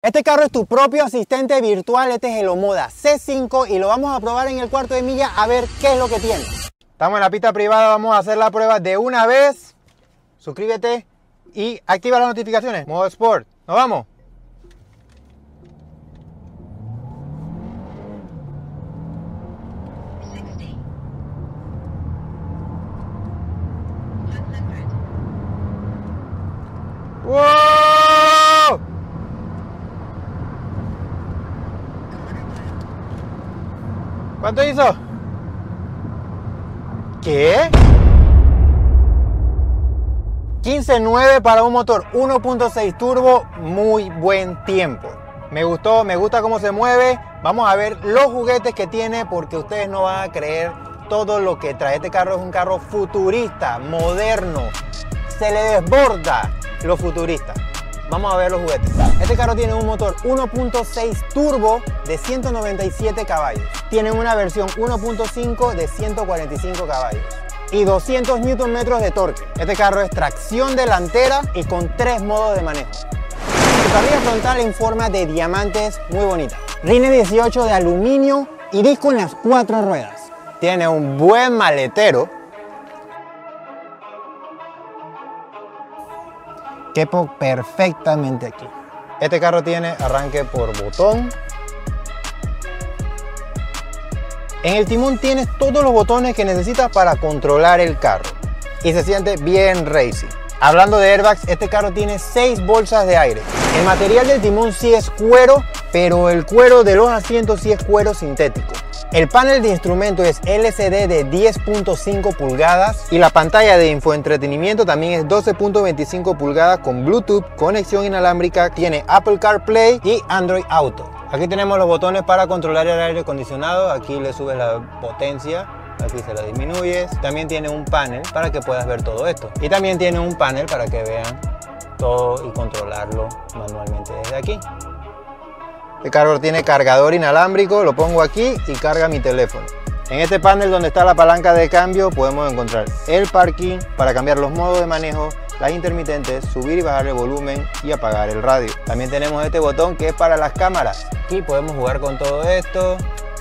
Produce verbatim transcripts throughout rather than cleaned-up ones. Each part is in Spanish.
Este carro es tu propio asistente virtual. Este es el Omoda C cinco y lo vamos a probar en el cuarto de milla a ver qué es lo que tiene. Estamos en la pista privada, vamos a hacer la prueba de una vez. Suscríbete y activa las notificaciones. Modo Sport. ¿Nos vamos? ¡Wow! ¿Cuánto hizo? ¿Qué? quince nueve para un motor uno punto seis turbo, muy buen tiempo. Me gustó, me gusta cómo se mueve. Vamos a ver los juguetes que tiene porque ustedes no van a creer todo lo que trae. Este carro es un carro futurista, moderno. Se le desborda lo futurista. Vamos a ver los juguetes. Este carro tiene un motor uno punto seis turbo de ciento noventa y siete caballos. Tiene una versión uno punto cinco de ciento cuarenta y cinco caballos y doscientos newton metros de torque. Este carro es tracción delantera y con tres modos de manejo. Su parrilla frontal en forma de diamantes, muy bonita. Rines dieciocho de aluminio y disco en las cuatro ruedas. Tiene un buen maletero. Quepo perfectamente aquí. Este carro tiene arranque por botón. En el timón tienes todos los botones que necesitas para controlar el carro y se siente bien racing. Hablando de airbags, este carro tiene seis bolsas de aire. El material del timón sí es cuero, pero el cuero de los asientos sí es cuero sintético. El panel de instrumento es L C D de diez punto cinco pulgadas y la pantalla de infoentretenimiento también es doce punto veinticinco pulgadas con Bluetooth, conexión inalámbrica, tiene Apple CarPlay y Android Auto. Aquí tenemos los botones para controlar el aire acondicionado. Aquí le subes la potencia, aquí se la disminuyes. También tiene un panel para que puedas ver todo esto. Y también tiene un panel para que vean todo y controlarlo manualmente desde aquí. Este carro tiene cargador inalámbrico, lo pongo aquí y carga mi teléfono. En este panel donde está la palanca de cambio podemos encontrar el parking para cambiar los modos de manejo, las intermitentes, subir y bajar el volumen y apagar el radio. También tenemos este botón que es para las cámaras. Aquí podemos jugar con todo esto.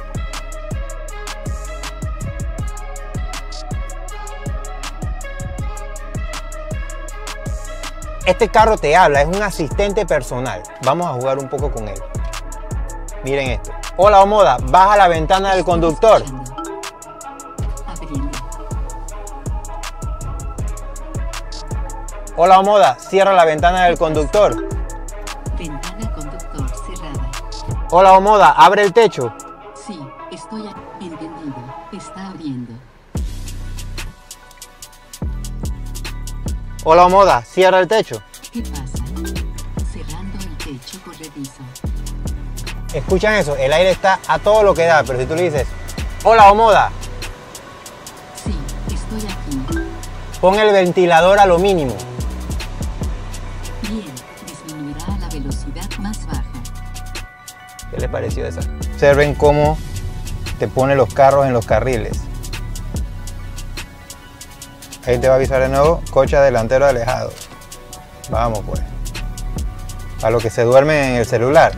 Este carro te habla, es un asistente personal. Vamos a jugar un poco con él. Miren esto. Hola Omoda, baja la ventana del conductor. Hola Omoda, cierra la ventana del conductor. Ventana conductor cerrada. Hola Omoda, abre el techo. Sí, estoy entendido. Está abriendo. Hola Omoda, cierra el techo. ¿Qué pasa? Cerrando el techo corredizo. Escuchan eso, el aire está a todo lo que da, pero si tú le dices, hola Omoda, sí, estoy aquí. Pon el ventilador a lo mínimo. Bien, disminuirá a la velocidad más baja. ¿Qué les pareció esa? Observen cómo te pone los carros en los carriles. Ahí te va a avisar de nuevo, coche delantero alejado. Vamos pues. A lo que se duerme en el celular.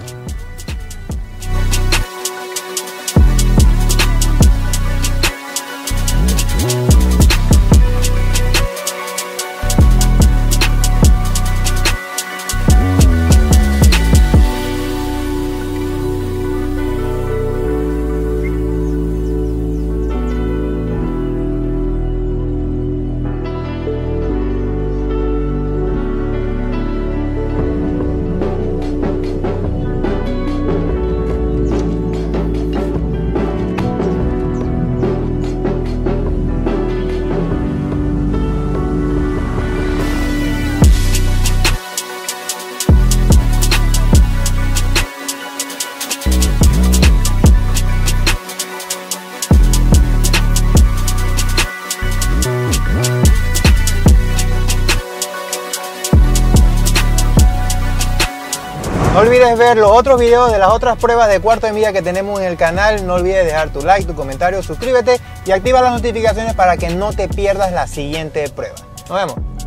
No olvides ver los otros videos de las otras pruebas de cuarto de milla que tenemos en el canal. No olvides dejar tu like, tu comentario, suscríbete y activa las notificaciones para que no te pierdas la siguiente prueba. Nos vemos.